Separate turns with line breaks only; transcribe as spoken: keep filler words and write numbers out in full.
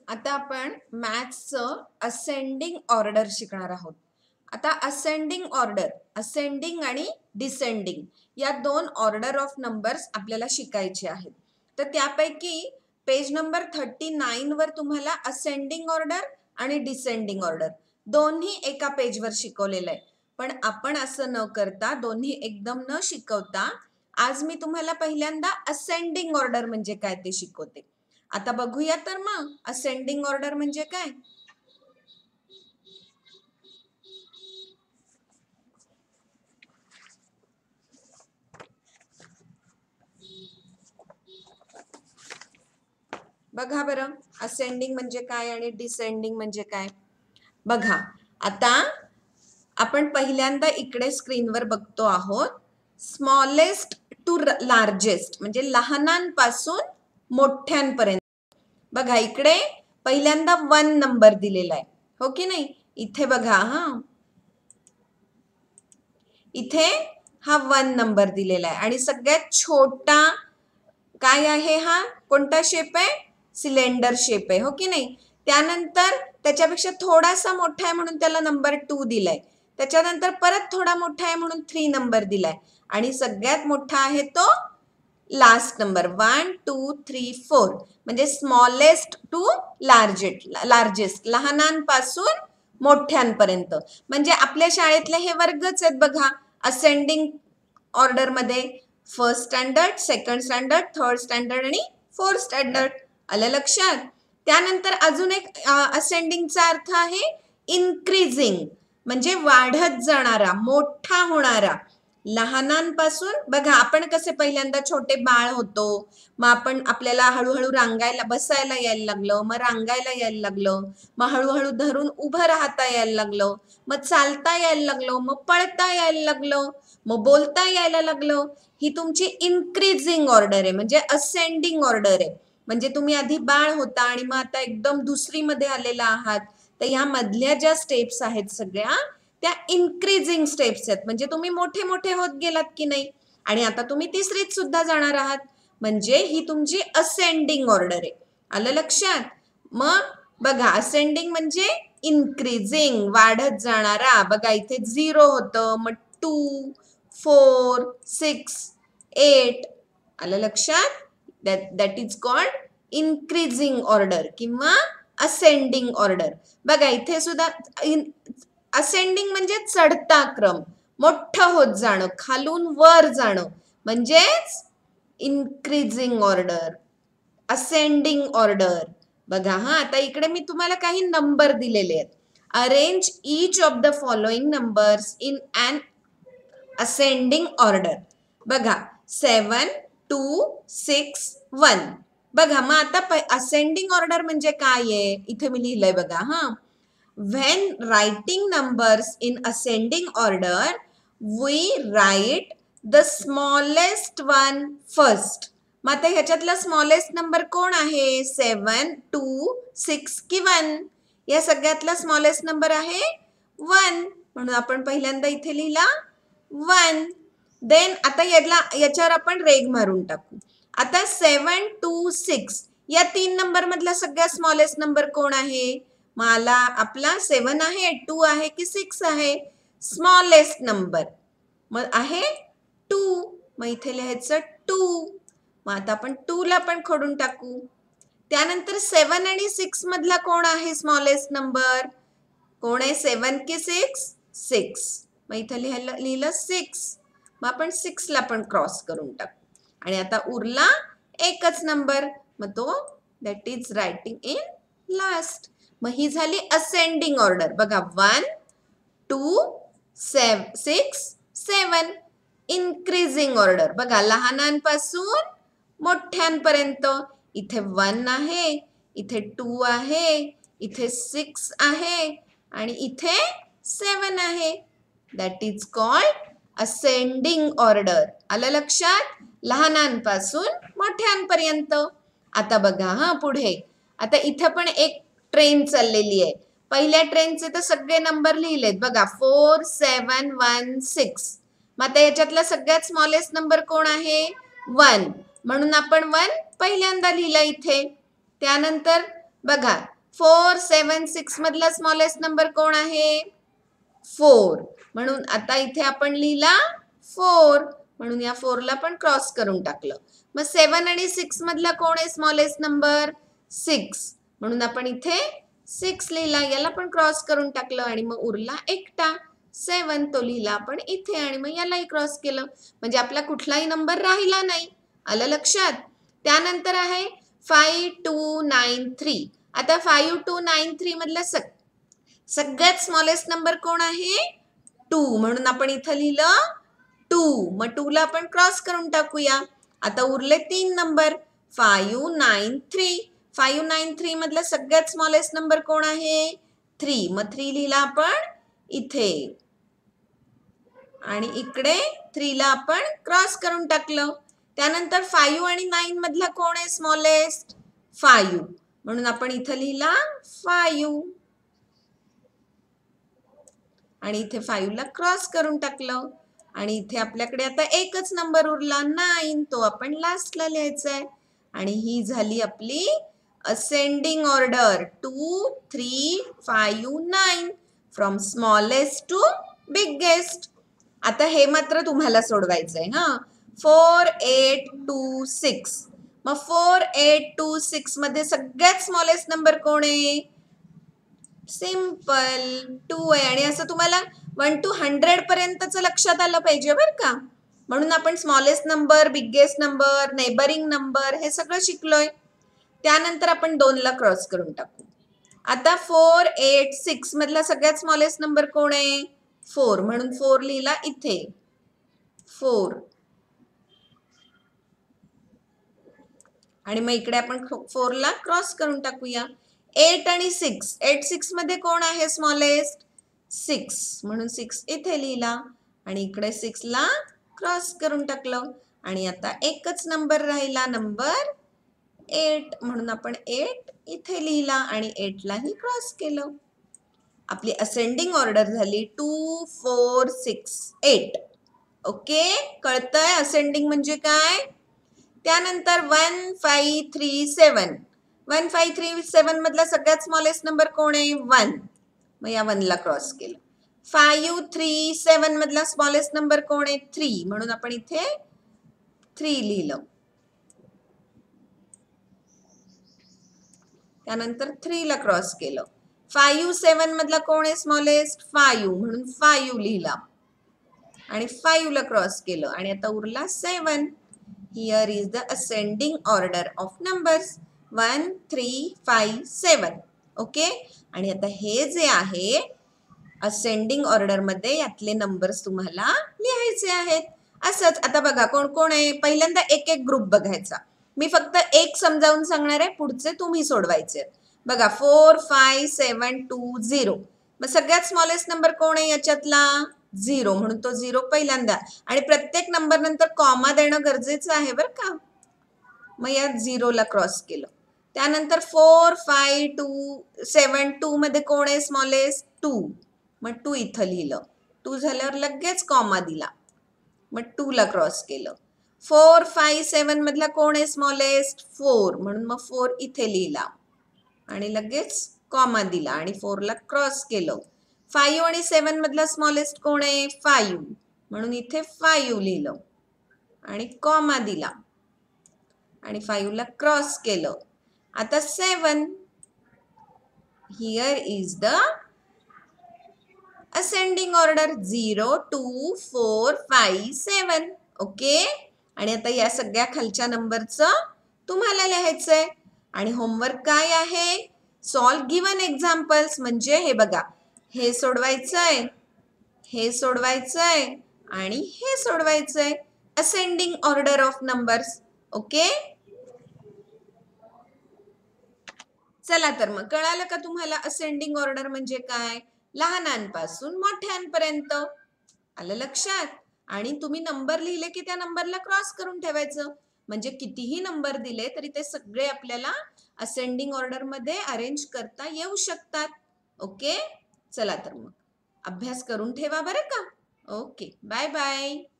आता आपण मॅथ्सचं ascending order शिकणार आहोत. आता असेंडिंग ऑर्डर, असेंडिंग आणि डिसेंडिंग या दोन ऑर्डर ऑफ नंबर्स आपल्याला शिकायचे आहेत. तर त्यापैकी पेज नंबर थर्टी नाईन वर तुम्हाला असेंडिंग ऑर्डर आणि डिसेंडिंग ऑर्डर दोन्ही एका पेजवर शिकवलेलं आहे. पण आपण असं न करता, दोन्ही एकदम न शिकवता, आज मी तुम्हाला पहिल्यांदा असेंडिंग ऑर्डर म्हणजे काय ते शिकवते. आता बघूया तर मग असेंडिंग ऑर्डर म्हणजे काय. बघा बरं, असेंडिंग म्हणजे काय आणि डिसेंडिंग म्हणजे काय. बघा, आता आपण पहिल्यांदा इकडे स्क्रीनवर बघतो आहोत. स्मॉलेस्ट टू लार्जेस्ट म्हणजे लहानांपासून मोठ्यांपर्यंत. बघा इकडे पहिल्यांदा वन नंबर दिलेला आहे, हो की नाही. इथे बघा, हा इथे हा वन नंबर दिलेला आहे आणि सगळ्यात छोटा काय आहे, हा कोणता शेप आहे, सिलेंडर शेप आहे, हो की नाही. त्यानंतर त्याच्यापेक्षा थोडासा मोठा आहे म्हणून त्याला नंबर टू दिलाय. त्याच्यानंतर परत थोडा मोठा आहे म्हणून थ्री नंबर दिलाय आणि सगळ्यात मोठा आहे तो last number one two three four म्हणजे स्मॉलेस्ट टू लार्जेस्ट लार्जेस्ट लहानांपासून मोठ्यांपर्यंत. म्हणजे आपल्या शाळेतले हे वर्गच आहेत बघा असेंडिंग ऑर्डर मध्ये. First standard, second standard, third standard आणि फोर्थ स्टँडर्ड. आलं लक्षात. त्यानंतर अजून एक असेंडिंगचा अर्थ आहे इन्क्रीजिंग म्हणजे वाढत जाणारा, मोठा होणारा. लहानांपासून बघा आपण कसे पहिल्यांदा छोटे बाळ होतो, मग आपण आपल्याला हळूहळू रांगायला बसायला यायला लागलं, मग रांगायला यायला लागलं, मग हळूहळू धरून उभं राहता यायला लागलं, मग चालता यायला लागलं, मग पळता यायला लागलं, मग बोलता यायला लागलं. ही तुमची इन्क्रीजिंग ऑर्डर आहे म्हणजे असेंडिंग ऑर्डर आहे. म्हणजे तुम्ही आधी बाळ होता आणि मग आता एकदम दुसरीमध्ये आलेला आहात. तर ह्या मधल्या ज्या स्टेप्स आहेत सगळ्या त्या इन्क्रीजिंग स्टेप्स आहेत. म्हणजे तुम्ही मोठे मोठे होत गेलात की नाही आणि आता तुम्ही तिसरीत सुद्धा जाणार आहात. म्हणजे ही तुमची असेंडिंग ऑर्डर आहे. आलं लक्षात. मग बघा असेंडिंग म्हणजे इन्क्रीजिंग वाढत जाणारा. बघा इथे झिरो होतं, मग टू, फोर, सिक्स, एट. आलं लक्षात. That that is called increasing order किंवा असेंडिंग ऑर्डर. बघा इथे सुद्धा असेंडिंग म्हणजे चढता क्रम, मोठं होत जाणं, खालून वर जाणं म्हणजेच इन्क्रीजिंग ऑर्डर, असेंडिंग ऑर्डर. बघा हा आता इकडे मी तुम्हाला काही नंबर दिलेले आहेत. Arrange each of the following numbers in an ascending order. बघा सेवन, टू, सिक्स, वन. बघा मग आता असेंडिंग ऑर्डर म्हणजे काय आहे, इथे मी लिहिलंय बघा. हा when writing numbers in ascending order we write the smallest one first. मग आता ह्याच्यातला स्मॉलेस्ट नंबर कोण आहे, सेवन, टू, सिक्स की वन. या सगळ्यातला स्मॉलेस्ट नंबर आहे वन म्हणून आपण पहिल्यांदा इथे लिहिला वन. देन आता याला याच्यावर आपण रेग मारून टाकू. आता सेवन, टू, सिक्स या तीन नंबर मधला सगळ्यात स्मॉलेस्ट नंबर कोण आहे. मला आपला सेवन आहे, टू आहे की सिक्स आहे, स्मॉलेस्ट नंबर मग आहे टू. मग इथे लिहायचं टू. मग आता आपण टू ला पण खोडून टाकू. त्यानंतर सेवन आणि सिक्स मधला कोण आहे स्मॉलेस्ट नंबर, कोण आहे, सेवन की सिक्स, सिक्स. मग इथे लिहायला लिहिलं सिक्स. मग आपण सिक्स ला पण क्रॉस करून टाकू आणि आता उरला एकच नंबर, मग तो that is writing in last. मग ही झाली असेंडिंग ऑर्डर. बघा one, two, seven six, seven. Increasing order बघा लहानांपासून मोठ्यांपर्यंत. इथे वन आहे, इथे टू आहे, इथे सिक्स आहे आणि इथे सेवन आहे. That is called ascending order. आलं लक्षात. लहानांपासून मोठ्यांपर्यंत. आता बघा हा पुढे. आता इथं पण एक ट्रेन चाललेली आहे. पहिल्या ट्रेनचे तर सगळे नंबर लिहिलेत बघा फोर, सेवन, वन, सिक्स. मग आता याच्यातला सगळ्यात स्मॉलेस्ट नंबर कोण आहे, वन म्हणून आपण वन पहिल्यांदा लिहिला इथे. त्यानंतर बघा फोर सेवन सिक्स मधला स्मॉलेस्ट नंबर कोण आहे? फोर. म्हणून आता इथे आपण लिहिला फोर, म्हणून या फोरला पण क्रॉस करून टाकलं. मग सेवन आणि सिक्स मधला कोण आहे स्मॉलेस्ट नंबर? सिक्स. म्हणून आपण इथे सिक्स लिहिला, याला पण क्रॉस करून टाकलं आणि मग उरला एकटा सेवन, तो लिहिला आपण इथे आणि मग यालाही क्रॉस केलं. म्हणजे आपला कुठलाही नंबर राहिला नाही. आलं लक्षात? त्यानंतर आहे फाईव्ह टू नाईन थ्री. आता फाईव्ह टू नाईन थ्री मधला सग सगळ्यात स्मॉलेस्ट नंबर कोण आहे? टू. म्हणून आपण इथं लिहिलं टू. मग टू ला आपण क्रॉस करून टाकूया. आता उरले तीन number five nine three. Five nine three मधला सगळ्यात स्मॉलेस्ट नंबर कोण आहे? थ्री. मग थ्री लिहिला आपण इथे आणि इकडे थ्री ला आपण क्रॉस करून टाकलं. त्यानंतर फाईव्ह आणि नाईन मधला कोण आहे स्मॉलेस्ट? फाईव्ह. म्हणून आपण इथं लिहिला फाईव्ह आणि इथे फाईव्ह ला क्रॉस करून टाकलं आणि इथे आपल्याकडे आता एकच नंबर उरला नाईन, तो आपण लास्टला लिहायचा आहे. आणि ही झाली आपली ascending order two three five nine from smallest to biggest. आता हे मात्र तुम्हाला सोडवायचं आहे हा. Four eight two six. मग फोर एट टू सिक्स मध्ये सगळ्यात स्मॉलेस्ट नंबर कोण आहे? सिंपल टू आहे. आणि असं तुम्हाला वन टू हंड्रेड पर्यंतच लक्षात आलं पाहिजे बरं का. म्हणून आपण smallest number, biggest number, neighbouring number हे सगळं शिकलोय. त्यानंतर आपण दोन ला क्रॉस करून टाकू. आता फोर एट सिक्स मधला सगळ्यात स्मॉलेस्ट नंबर कोण आहे? फोर. म्हणून फोर लिहिला इथे फोर आणि मग इकडे आपण फोर ला क्रॉस करून टाकूया. एट आणि सिक्स. एट सिक्स मध्ये कोण आहे स्मॉलेस्ट? सिक्स. म्हणून सिक्स इथे लिहिला आणि इकडे सिक्स ला क्रॉस करून टाकलं आणि आता एकच नंबर राहिला नंबर एट. म्हणून आपण एट इथे लिहिला आणि एट लाही क्रॉस केलं. आपली असेंडिंग ऑर्डर झाली two four six eight. Okay, कळतंय असेंडिंग म्हणजे काय? त्यानंतर one five three seven. One five three seven मधला सगळ्यात स्मॉलेस्ट नंबर कोण आहे? वन. मग या वन ला क्रॉस केलं. फाईव्ह थ्री सेवन मधला स्मॉलेस्ट नंबर कोण आहे? थ्री. म्हणून आपण इथे थ्री लिहिलं. त्यानंतर थ्री ला क्रॉस केलं. फाईव्ह सेवन मधला कोण आहे स्मॉलेस्ट? फाईव्ह. म्हणून फाईव्ह लिहिला आणि फाईव्ह ला क्रॉस केलं आणि आता उरला seven. Here is the ascending order of numbers one three five seven. Okay, आणि आता हे जे आहे असेंडिंग ऑर्डर मध्ये यातले नंबर्स तुम्हाला लिहायचे आहेत. असंच आता बघा कोण कोण आहे. पहिल्यांदा एक एक ग्रुप बघायचा. मी फक्त एक समजावून सांगणार आहे, पुढचे तुम्ही सोडवायचे. बघा four five seven two zero. मग सगळ्यात स्मॉलेस्ट नंबर कोण आहे याच्यातला? झिरो. म्हणून तो झिरो पहिल्यांदा आणि प्रत्येक नंबर नंतर कॉमा देणं गरजेचं आहे बरं का. मग या झिरोला क्रॉस केलं. त्यानंतर four five two seven two मध्ये कोण आहे स्मॉलेस्ट? टू. मग टू इथं लिहिलं. टू झाल्यावर लगेच कॉमा दिला. मग टू ला क्रॉस केलं. फोर फाईव्ह सेवन मधला कोण आहे स्मॉलेस्ट? फोर. म्हणून मग फोर इथे लिहिला आणि लगेच कॉमा दिला आणि फोर ला क्रॉस केलं. फाईव्ह आणि सेवन मधला स्मॉलेस्ट कोण आहे? फाईव्ह. म्हणून इथे फाईव्ह लिहिलं आणि कॉमा दिला आणि फाईव्ह ला क्रॉस केलं. आता seven. Here is the ascending order zero two four five seven. Okay, आणि आता या सगळ्या खालच्या नंबरचं तुम्हाला लिहायचंय. आणि होमवर्क काय आहे? Solve given examples. म्हणजे हे बघा, हे सोडवायचंय, हे सोडवायचंय आणि हे सोडवायचंय. Ascending order of numbers. Okay, चला तर मग कळालं का तुम्हाला असेंडिंग ऑर्डर म्हणजे काय? लहानांपासून मोठ्यांपर्यंत. आलं लक्षात? आणि तुम्ही नंबर लिहिले की त्या नंबरला क्रॉस करून ठेवायचं. म्हणजे कितीही नंबर दिले तरी ते सगळे आपल्याला असेंडिंग ऑर्डर मध्ये अरेंज करता येऊ शकतात. ओके, चला तर मग अभ्यास करून ठेवा बरं का. Okay, bye bye.